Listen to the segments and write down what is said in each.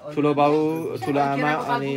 ठुलो बाउ ठुलो आमा अनि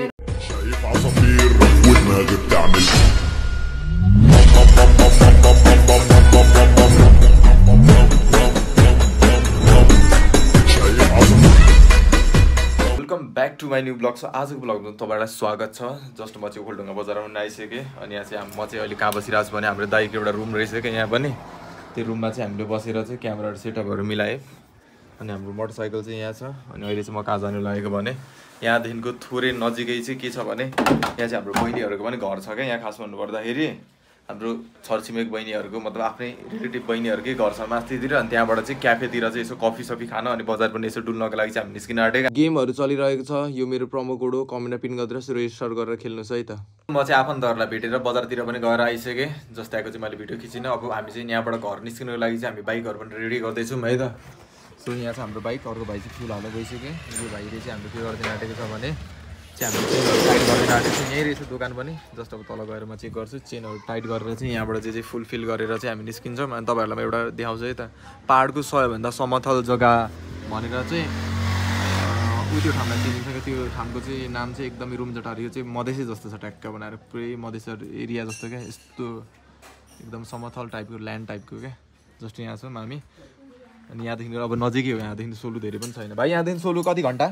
welcome back to my new vlog. छ आजको ब्लगमा तपाईँलाई स्वागत छ। जस्ट म चाहिँ ओखलढुङ्गा बजारमा आइसकेँ अनि यहाँ चाहिँ म चाहिँ अहिले कहाँ बसिरहेको छु भने हाम्रो दाइको एउटा रुम रहेछ क्या यहाँ पनि। त्यो रुममा चाहिँ हामीले बसेर चाहिँ क्यामेराहरू सेटअपहरू मिलाएँ अनि हाम्रो मोटरसाइकल चाहिँ यहाँ छ। अनि अहिले चाहिँ म कहाँ जानु लागेको भने यहाँदेखिको थोरै नजिकै चाहिँ के छ भने यहाँ चाहिँ हाम्रो बहिनीहरूको पनि घर छ क्या। यहाँ खास भन्नुपर्दाखेरि हाम्रो छरछिमेक बहिनीहरूको मतलब आफ्नै रिलेटिभ बहिनीहरूकै घर छ माथितिर। अनि त्यहाँबाट चाहिँ क्याफेतिर चाहिँ यसो कफी सफी खान अनि बजार पनि यसो डुल्नको लागि चाहिँ हामी निस्किन आँटेको। गेमहरू चलिरहेको छ। यो मेरो प्रोमो कोड हो, कमेन्टमा पिन गरेर रेजिस्टर गरेर खेल्नुहोस् है त। म चाहिँ आफन्तहरूलाई भेटेर बजारतिर पनि गएर आइसकेँ। जस्तै आएको चाहिँ मैले भिडियो खिचिनँ। अब हामी चाहिँ यहाँबाट घर निस्किनको लागि चाहिँ हामी बाइकहरू पनि रेडी गर्दैछौँ है त। सो यहाँ छ हाम्रो बाइक। अर्को भाइ चाहिँ फुल हाल्न गइसक्यो। यो भाइले चाहिँ हाम्रो के गरिदिन आँटेको छ भने चाहिँ हाम्रो चेनहरू टाइट गरिदिन आँटेको छ। यहीँ रहेछ दोकान पनि। जस्ट अब तल गएर म चेक गर्छु। चेनहरू टाइट गरेर चाहिँ यहाँबाट चाहिँ फुलफिल गरेर चाहिँ हामी निस्किन्छौँ। अनि तपाईँहरूलाई म एउटा देखाउँछु है त। पाहाडको सबैभन्दा समथल जग्गा भनेर चाहिँ त्यो ठाउँलाई चिनिन्छ क्या। त्यो ठाउँको चाहिँ नाम चाहिँ एकदमै रुम्जटार। यो चाहिँ मधेसी जस्तो छ ट्याक्क बनाएर पुरै मधेसी एरिया जस्तो क्या। यस्तो एकदम समथल टाइपको ल्यान्ड टाइपको क्या। जस्ट यहाँ छौँ हामी। अनि यहाँदेखि अब नजिकै हो। यहाँदेखि सोलु धेरै पनि छैन भाइ। यहाँदेखि सोलु कति घन्टा?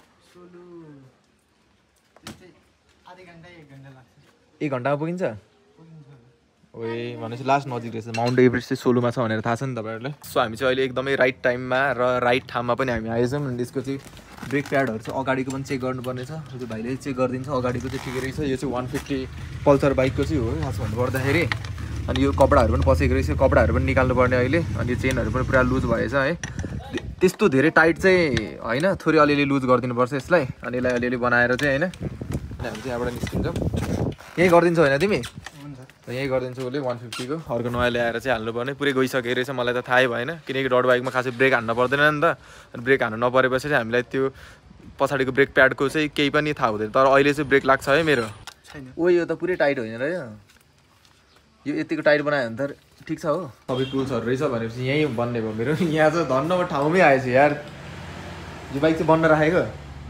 एक घन्टामा पुगिन्छ। ओए भनेपछि लास्ट नजिक रहेछ। माउन्ट एभरेस्ट चाहिँ सोलुमा छ भनेर थाहा छ नि तपाईँहरूलाई। सो हामी चाहिँ अहिले एकदमै राइट टाइममा र राइट ठाउँमा पनि हामी आएछौँ। अनि त्यसको चाहिँ ब्रेक प्याडहरू चाहिँ अगाडिको पनि चेक गर्नुपर्ने छ। त्यो भाइले चेक गरिदिन्छ। अगाडिको चाहिँ ठिकै रहेछ। यो चाहिँ 150 पल्सर बाइकको चाहिँ हो खास भन्नुपर्दाखेरि। अनि यो कपडाहरू पनि पसेको रहेछ। कपडाहरू पनि निकाल्नु पर्ने अहिले। अनि यो चेनहरू पनि पुरा लुज भएछ है। त्यस्तो धेरै टाइट चाहिँ होइन, थोरै अलिअलि लुज गरिदिनुपर्छ यसलाई। अनि यसलाई अलिअलि बनाएर चाहिँ होइन हामी चाहिँ यहाँबाट निस्किन्छौँ। यहीँ गरिदिन्छौ होइन तिमी? यहीँ गरिदिन्छु उसले 150 को। अर्को नयाँ ल्याएर चाहिँ हाल्नुपर्ने। पुरै गइसकेको रहेछ। मलाई त थाहै भएन किनकि रोड बाइकमा खासै ब्रेक हान्न पर्दैन नि त। अनि ब्रेक हान्नु नपरेपछि चाहिँ हामीलाई त्यो पछाडिको ब्रेक प्याडको चाहिँ केही पनि थाहा हुँदैन। तर अहिले चाहिँ ब्रेक लाग्छ है मेरो। ओ यो त पुरै टाइट होइन र यो यतिको टाइट बनायो भने त ठिक छ हो। सबै टुल्सहरू रहेछ भनेपछि यहीँ बन्ने भयो मेरो। यहाँ चाहिँ धन्न म ठाउँमै आएछु यार। यो बाइक चाहिँ बन्न राखेको।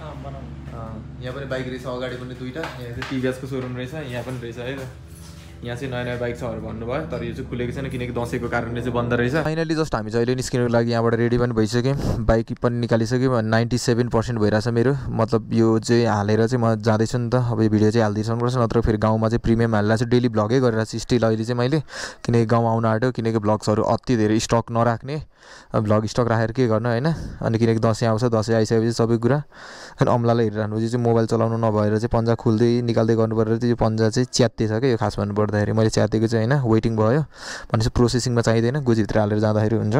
यहाँ पनि बाइक रहेछ। अगाडि पनि दुईवटा। यहाँ चाहिँ टिभिएसको सोरुम रहेछ। यहाँ पनि रहेछ है त। यहाँ चाहिँ नयाँ नयाँ बाइक छहरू भन्नुभयो। तर यो चाहिँ खुलेको छैन किनकि दसैँको कारणले चाहिँ बन्द रहेछ। फाइनली जस्ट हामी चाहिँ अहिले निस्किनुको लागि यहाँबाट रेडी पनि भइसक्यौँ। बाइक पनि निकालिसक्यौँ। 97% भइरहेछ मेरो। मतलब यो चाहिँ हालेर चाहिँ म जाँदैछु नि त। अब यो भिडियो चाहिँ हालिदिइसक्नुपर्छ। नत्र फेरि गाउँमा चाहिँ प्रिमियम हालेर चाहिँ डेली ब्लगै गरेर चाहिँ स्टिल अहिले चाहिँ मैले किनकि गाउँ आउनु आँट्यो। किनकि ब्लग्सहरू अति धेरै स्टक नराख्ने। ब्लग स्टक राखेर के गर्नु होइन। अनि किनकि दसैँ आउँछ। दसैँ आइसकेपछि सबै कुरा अनि अम्लालाई हेरिरहनु चाहिँ मोबाइल चलाउनु नभएर चाहिँ पन्जा खोल्दै निकाल्दै गर्नु परेर चाहिँ यो पन्जा चाहिँ च्यात्ते छ क्या। यो खास भन्नुपर्दाखेरि मैले च्यातेको चाहिँ होइन वेटिङ भयो भनेपछि प्रोसेसिङमा चाहिँदैन। गोजीभित्र हालेर जाँदाखेरि हुन्छ।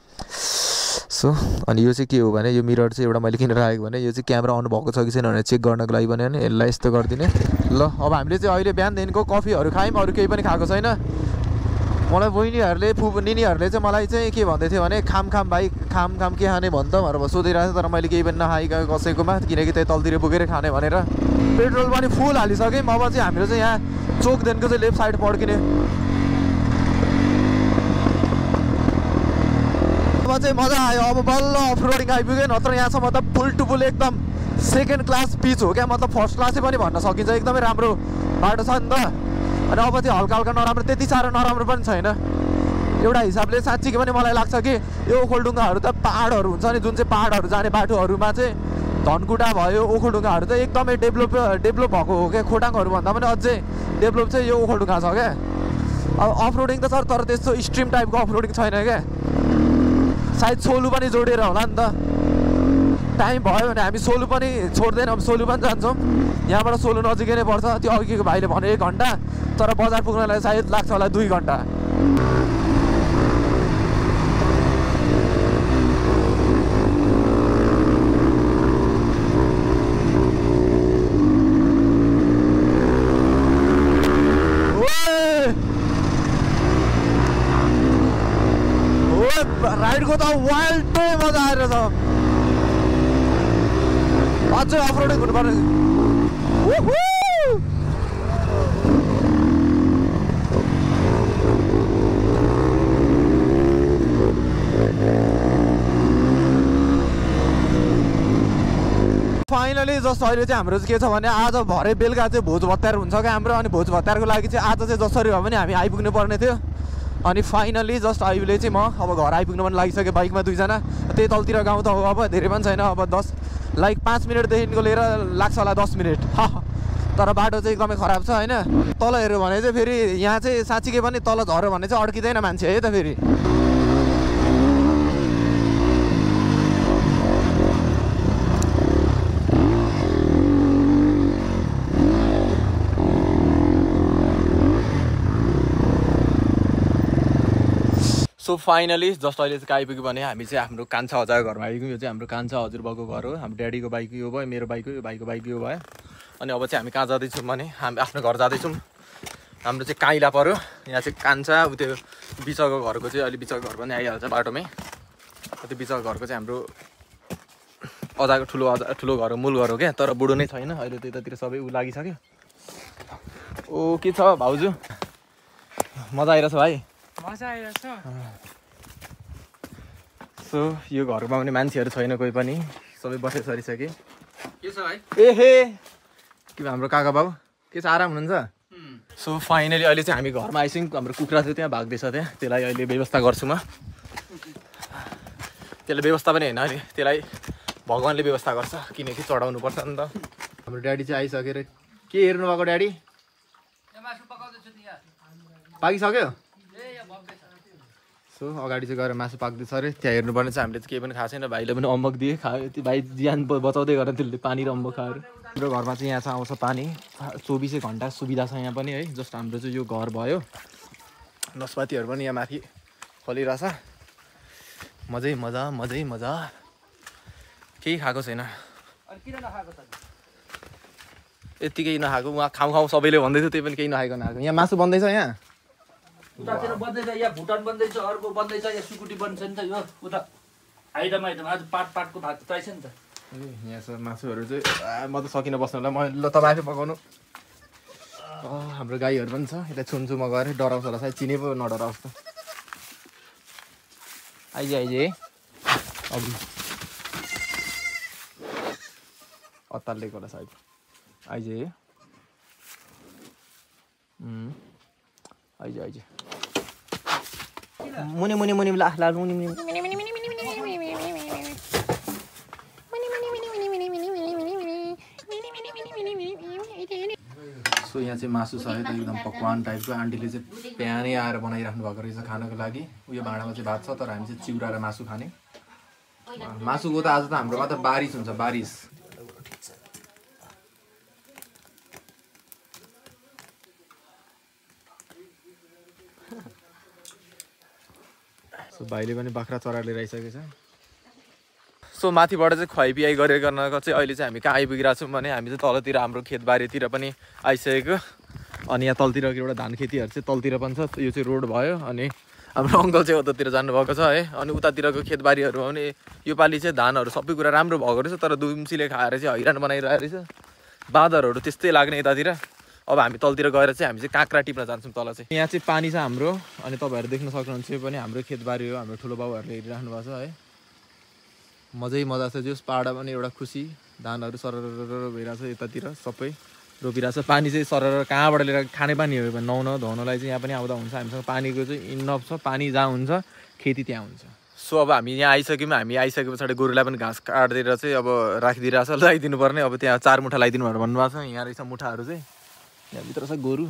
सो अनि यो चाहिँ के हो भने यो मिरर चाहिँ एउटा मैले किनेर राखेको भने यो चाहिँ क्यामेरा अन भएको छ कि छैन भनेर चेक गर्नको लागि भने यसलाई यस्तो गरिदिने। ल अब हामीले चाहिँ अहिले बिहानदेखिको कफीहरू खायौँ। अरू केही पनि खाएको छैन। मलाई बहिनीहरूले निनीहरूले चाहिँ मलाई चाहिँ के भन्दै थियो भने खाम भाइ खाम के खाने भन्छ भनेर सोधिरहेको थियो। तर मैले केही पनि नखाइकन कसैकोमा किनकि त्यही तलतिर पुगेर खाने भनेर पेट्रोल पनि फुल हालिसक्यौँ। अब चाहिँ हाम्रो चाहिँ यहाँ चोकदेखिको चाहिँ लेफ्ट साइड पड्किने। अब चाहिँ मजा आयो। अब बल्ल अफ रोडिङ आइपुग्यो। नत्र यहाँसम्म त फुल टु फुल एकदम सेकेन्ड क्लास पिच हो क्या। मतलब फर्स्ट क्लासै पनि भन्न सकिन्छ। एकदमै राम्रो बाटो छ नि त। अनि अब चाहिँ हल्का हल्का नराम्रो, त्यति साह्रो नराम्रो पनि छैन एउटा हिसाबले। साँच्चीकै पनि मलाई लाग्छ कि यो ओखलढुङ्गाहरू त पाहाडहरू हुन्छ नि जुन चाहिँ पाहाडहरू जाने बाटोहरूमा चाहिँ धनकुटा भयो ओखलढुङ्गाहरू त एकदमै डेभलप भएको हो क्या। खोटाङहरू भन्दा पनि अझै डेभलप चाहिँ यो ओखलढुङ्गा छ क्या। अब अफ रोडिङ त छ तर त्यस्तो स्ट्रिम टाइपको अफ रोडिङ छैन क्या। सायद सोलु पनि जोडेर होला नि त। टाइम भयो भने हामी सोलु पनि छोड्दैनौँ। सोलु पनि जान्छौँ। यहाँबाट सोलु नजिकै नै पर्छ। त्यो अघिको भाइले भन्यो 1 घन्टा। तर बजार पुग्नलाई सायद लाग्छ होला 2 घन्टा। राइडको त वाइल्डै मजा आएर छ। अझै अफ रोडिङ हुनुपर्ने। फाइनली जस्ट अहिले चाहिँ हाम्रो चाहिँ के छ भने आज भरे बेलुका चाहिँ भोज भत्यार हुन्छ क्या हाम्रो। अनि भोज भत्यारको लागि चाहिँ आज चाहिँ जसरी भए पनि हामी आइपुग्नु पर्ने थियो। अनि फाइनली जस्ट अहिले चाहिँ म अब घर आइपुग्नु पनि लागिसक्यो बाइकमा 2 जना। त्यही तलतिर गाउँ त अब धेरै पनि छैन, अब 5 मिनटदेखिको लिएर लाग्छ होला 10 मिनट। तर बाटो चाहिँ एकदमै खराब छ होइन। तल हेऱ्यो भने चाहिँ फेरि यहाँ चाहिँ साँच्चीकै पनि तल झऱ्यो भने चाहिँ अड्किँदैन मान्छे है त फेरि। सो फाइनली जस्ट अहिले चाहिँ आइपुग्यो भने हामी चाहिँ हाम्रो कान्छा हजुरको घरमा आइपुग्यौँ। यो चाहिँ हाम्रो कान्छा हजुरबाको घर हो। हाम्रो ड्याडीको बाइक यो भयो, मेरो बाइक हो, यो भाइको बाइक यो भयो। अनि अब चाहिँ हामी कहाँ जाँदैछौँ भने हामी आफ्नो घर जाँदैछौँ। हाम्रो चाहिँ काइला पऱ्यो। यहाँ चाहिँ कान्छा त्यो बिचको घरको चाहिँ अहिले बिचको घर पनि आइहाल्छ बाटोमै। त्यो बिचको घरको चाहिँ हाम्रो अजाको ठुलो घर हो, मूल घर हो क्या। तर बुढो नै छैन अहिले, त्यतातिर सबै ऊ लागिसक्यो। ओ के छ भाउजू, मजा आइरहेछ भाइ? मजा आइरहेछ। सो यो घरमा पनि मान्छेहरू छैन कोही पनि, सबै बसेर सरिसके। के छ भाइ? एहे के हाम्रो काका बाउ के छ, आराम हुनुहुन्छ? सो फाइनली अहिले चाहिँ हामी घरमा आइसक्यौँ। हाम्रो कुखुरा चाहिँ त्यहाँ भाग्दैछ, त्यहाँ त्यसलाई अहिले व्यवस्था गर्छु म। त्यसलाई व्यवस्था पनि होइन, अहिले त्यसलाई भगवान्ले व्यवस्था गर्छ किनकि चढाउनु पर्छ नि त। हाम्रो ड्याडी चाहिँ आइसकेर के हेर्नु भएको ड्याडी? पाकिसक्यो? सो अगाडि चाहिँ गएर मासु पाक्दैछ अरे, त्यहाँ हेर्नुपर्ने चाहिँ हामीले चाहिँ केही पनि खाएको छैन। भाइले पनि अम्बक दिए, खायो। त्यो भाइ ज्यान बचाउँदै गरेर त्यसले पानी र अम्बक खाएर। हाम्रो घरमा चाहिँ यहाँ चाहिँ आउँछ पानी 24 घन्टा सुविधा छ यहाँ पनि है। जस्ट हाम्रो चाहिँ यो घर भयो, नस्पातीहरू पनि यहाँ माथि फलिरहेछ। मजै मजा मजै मजा। केही खाएको छैन, यत्तिकै नखाएको। उहाँ खाउँ सबैले भन्दै थियो, त्यही पनि केही नखाइकन आएको। यहाँ मासु बन्दैछ, यहाँ उतातिर बन्दैछ, यहाँ भुटान बन्दैछ, अर्को बन्दैछ, यहाँ सुकुटी बन्छ नि त। यो उता आइटम आज पाटको भात चाहिन्छ नि त। यहाँ छ मासुहरू चाहिँ। म त सकिनँ बस्नुलाई, म ल तपाईँ आफै पकाउनु। हाम्रो गाईहरू पनि छ, यता छुन्छु म गएर। डराउँछ होला सायद, चिने पो नडराओस् त। आइजे अघि अत्तालिएको होला सायद। आइजे आइजे मुनि मुनि मुनि ला ला मुनि मुनि। सो यहाँ चाहिँ मासु छ है त, एकदम पकवान टाइपको। आन्टीले चाहिँ प्यानै आएर बनाइराख्नु भएको रहेछ खानको लागि। उयो भाँडामा चाहिँ भात छ, तर हामी चाहिँ चिउरा र मासु खाने। मासुको त आज त हाम्रोमा त बारिस हुन्छ, बारिस। सो भाइले पनि बाख्रा चरा लिएर आइसकेको छ। सो माथिबाट चाहिँ खुवाइपियाइ गरेर गर्नको चाहिँ अहिले चाहिँ हामी कहाँ आइपुगिरहेको छौँ भने हामी चाहिँ तलतिर हाम्रो खेतबारीतिर पनि आइसकेको। अनि यहाँ तलतिरको एउटा धान खेतीहरू चाहिँ तलतिर पनि छ। यो चाहिँ रोड भयो। अनि हाम्रो अङ्कल चाहिँ उतातिर जानुभएको छ है। अनि उतातिरको खेतबारीहरू भने योपालि चाहिँ धानहरू सबै कुरा राम्रो भएको रहेछ, तर दुम्सीले खाएर चाहिँ हैरान बनाइरहेको रहेछ। बाँदरहरू त्यस्तै लाग्ने यतातिर। अब हामी तलतिर गएर चाहिँ हामी चाहिँ काँक्रा टिप्न जान्छौँ तल चाहिँ। यहाँ चाहिँ पानी छ हाम्रो। अनि तपाईँहरू देख्न सक्नुहुन्छ यो पनि हाम्रो खेतबारी हो, हाम्रो ठुलो बाबुहरूले हेरिराख्नु भएको छ है। मजै मजा छ। जस पाहाडमा पनि एउटा खुसी, धानहरू सरर भइरहेछ यतातिर सबै रोपिरहेछ। पानी चाहिँ सरर कहाँबाट लिएर खाने पानी हो भने नुहाउन धुवाउनलाई चाहिँ यहाँ पनि आउँदा हुन्छ। हामीसँग पानीको चाहिँ इनफ छ, पानी जहाँ हुन्छ खेती त्यहाँ हुन्छ। सो अब हामी यहाँ आइसक्यौँ। हामी आइसके पछाडि गोरुलाई पनि घाँस काटिदिएर चाहिँ अब राखिदिइरहेछ, लगाइदिनु पर्ने। अब त्यहाँ 4 मुठा लगाइदिनु भनेर भन्नुभएको छ। यहाँ रहेछ मुठाहरू चाहिँ, यहाँभित्र छ गोरु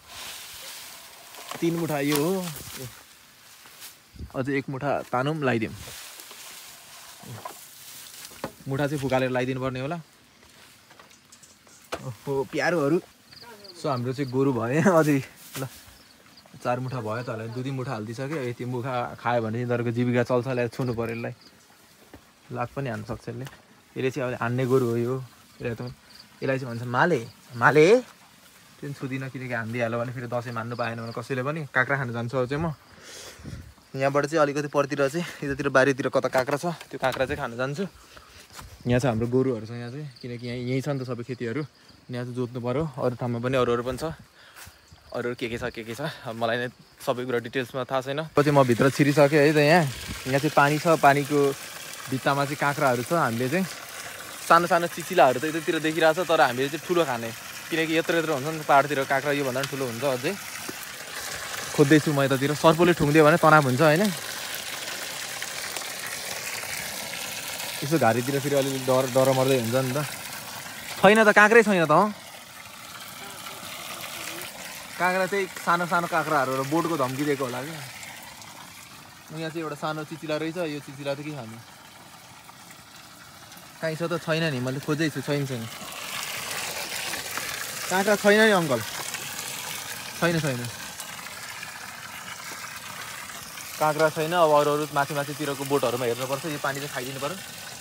3 मुठा यो हो। अझै 1 मुठा तानौँ, लगाइदिउँ। मुठा चाहिँ फुकालेर लगाइदिनु पर्ने होला। ओहो प्यारोहरू। सो हाम्रो चाहिँ गोरु भयो अझै ल 4 मुठा भयो त होला। 2-3 मुठा हालिदिइसक्यो। यति मुखा खायो भने यिनीहरूको जीविका चल्छ। यसलाई छुनु पऱ्यो, यसलाई लात पनि हान्नु सक्छ यसले। यसले चाहिँ अब हान्ने गोरु हो यो। यसलाई चाहिँ भन्छ माले माले। त्यो छुदिनँ किनकि हानिदिइहाल्यो भने फेरि दसैँ मान्नु पाएन भने कसैले पनि। काँक्रा खानु जान्छु अब चाहिँ म। यहाँबाट चाहिँ अलिकति परतिर चाहिँ यतातिर बारीतिर कता काँक्रा छ, त्यो काँक्रा चाहिँ खानु जान्छु। यहाँ चाहिँ हाम्रो गोरुहरू छ यहाँ चाहिँ, किनकि यहीँ छ नि त सबै खेतीहरू। यहाँ चाहिँ जोत्नु पऱ्यो। अरू ठाउँमा पनि अरू पनि छ, अरू के छ के छ। मलाई नै सबै कुरा डिटेल्समा थाहा छैन। पछि म भित्र छिरिसकेँ है त। यहाँ चाहिँ पानी छ, पानीको भित्तामा चाहिँ काँक्राहरू छ। हामीले चाहिँ सानो सानो चिचिलाहरू त यतातिर देखिरहेको छ, तर हामीले चाहिँ ठुलो खाने, किनकि यत्रो यत्रो हुन्छ नि त पाहाडतिर काँक्रा, योभन्दा पनि ठुलो हुन्छ। अझै खोज्दैछु म यतातिर, सर्पले ठुङ्दियो भने तनाव हुन्छ होइन। यसो घारीतिर फेरि अलिअलि डर मर्दै हुन्छ नि त। छैन त, काँक्रै छैन त। काँक्रा चाहिँ सानो सानो काँक्राहरू बोटको धम्की दिएको होला कि। यहाँ चाहिँ एउटा सानो चिचिला रहेछ, यो चिचिला त के खानु, कहीँ छ त? छैन नि, मैले खोज्दैछु, छैन। काँक्रा छैन नि अङ्कल, छैन काँक्रा छैन। अब अरू माथितिरको बोटहरूमा हेर्नुपर्छ, यो पानी चाहिँ खाइदिनु पर्यो।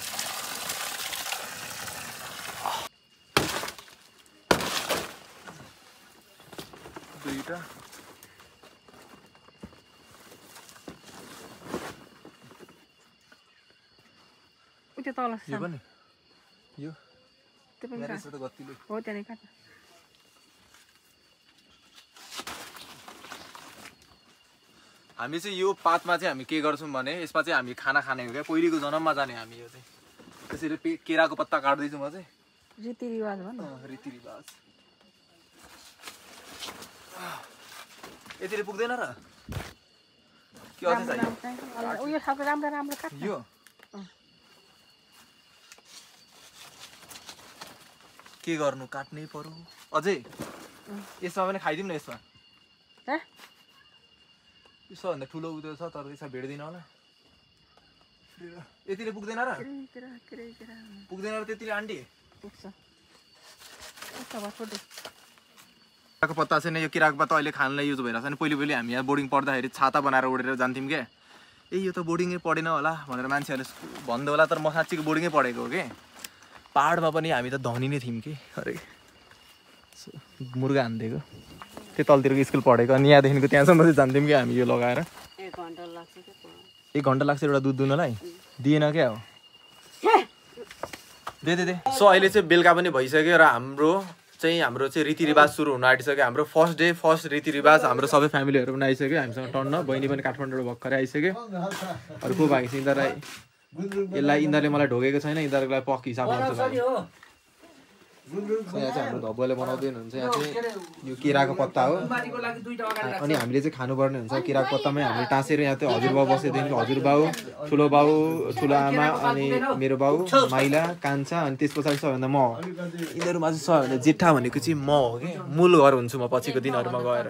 दुईटा त्यो तल यो पनि, यो त्यो पनि रहेछ त गतिलो। हो त्यहाँ काट। हामी चाहिँ यो पातमा चाहिँ हामी के गर्छौँ भने यसमा चाहिँ हामी खाना खाने हो क्या, पहिलेको जन्ममा जाने हामी। यो चाहिँ त्यसरी केराको पत्ता काट्दैछु म चाहिँ, रीतिरिवाज भन। रीतिरिवाज। यतिले पुग्दैन र के अझै चाहियो? उयो खालको राम्रो काट। यो के गर्नु, काट्नै पर्यो अझै। यसमा पनि खाइदिउँ न, यसमा यसोभन्दा ठुलो उयो छ, तर यसमा भेट्दैन होला। यतिले पुग्दैन र? पुग्दैन र त्यतिले आन्टी? केराको पत्ता चाहिँ यो केराको पत्ता अहिले खानलाई युज भइरहेको छ नि। पहिले हामी यहाँ बोर्डिङ पढ्दाखेरि छाता बनाएर उडेर जान्थ्यौँ क्या। यो त बोर्डिङै पढेन होला भनेर मान्छेहरूले भन्दै होला, तर म साँच्चीको बोर्डिङै पढेको हो कि। पाहाडमा पनि हामी त धनी नै थियौँ कि। अरे मुर्गा हानिदिएको, त्यो तलतिरको स्कुल पढेको, अनि यहाँदेखिको त्यहाँसम्म चाहिँ जान्थ्यौँ कि हामी यो लगाएर। 1 घन्टा लाग्छ एउटा दुध दुनलाई, दिएन क्या हो। दे। सो अहिले चाहिँ बेलुका पनि भइसक्यो र हाम्रो चाहिँ रीतिरिवाज सुरु हुन आँटिसक्यो। हाम्रो फर्स्ट डे फर्स्ट रीतिरिवाज, हाम्रो सबै फ्यामिलीहरू पनि आइसक्यो हामीसँग टन्न। बहिनी पनि काठमाडौँबाट भर्खरै आइसक्यो। अरू को बाँकी छ? यसलाई यिनीहरूले मलाई ढोकेको छैन, यिनीहरूलाई पक हिसाब गर्छ। यहाँ चाहिँ हाम्रो धब्बले बनाउँदै हुनुहुन्छ। यहाँ चाहिँ यो केराको पत्ता हो, अनि हामीले चाहिँ खानुपर्ने हुन्छ। केराको पत्तामै हामीले टाँसेर यहाँ चाहिँ हजुरबाउ बसेदेखिको हजुरबाउ, ठुलो बाउ, ठुलो आमा, अनि मेरो बाउ माइला कान्छा, अनि त्यस पछाडि सबैभन्दा म। यिनीहरूमा चाहिँ सबैभन्दा जेठा भनेको चाहिँ म हो कि। मूल घर हुन्छु म पछिको दिनहरूमा गएर।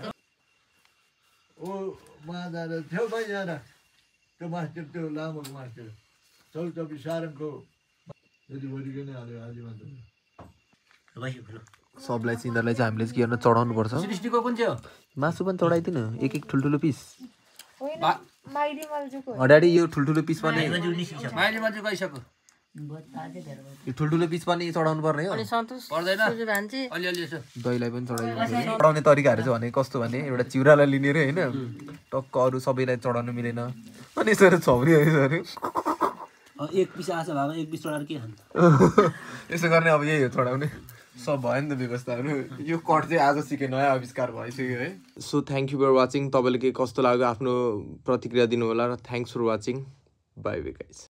सबलाई चाहिँ यिनीहरूलाई चाहिँ हामीले के गर्न चढाउनु पर्छ। मासु पनि चढाइदिनु, एक ठुल्ठुलो पिस। अगाडि यो ठुल्ठुलो पिस पनि, यो ठुल्ठुलो पिस पनि चढाउनु पर्ने हो। दहीलाई पनि चढाइदिनु। चढाउने तरिकाहरू चाहिँ भने कस्तो भने, एउटा चिउरालाई लिने रे होइन, टक्क अरू सबैलाई चढाउनु मिलेन, अनि यसरी छाउने एक पिस आशा भएको एक पिस चढाएर के खान्छ यसो गर्ने। अब यही हो चढाउने, सब भयो नि त व्यवस्थाहरू। यो कट चाहिँ आज सिके नयाँ आविष्कार भइसक्यो है। So thank you for watching. तपाईँले के कस्तो लाग्यो आफ्नो प्रतिक्रिया दिनु होला र thanks for watching. Bye bye guys.